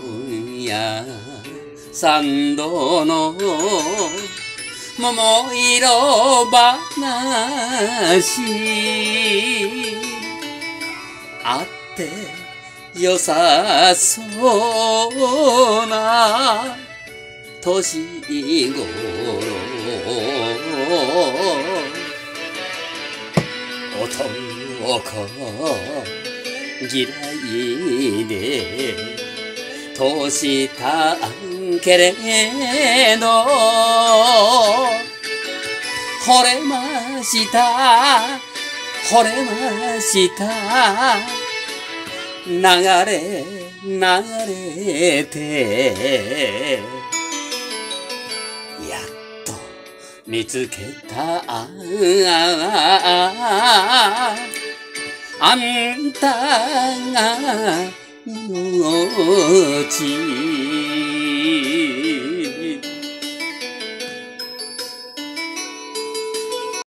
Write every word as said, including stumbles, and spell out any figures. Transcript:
今夜三度の桃色話あって良さそうな年頃男嫌いで通したけれど惚れました惚れました流れ流れてやっと見つけたあんたが命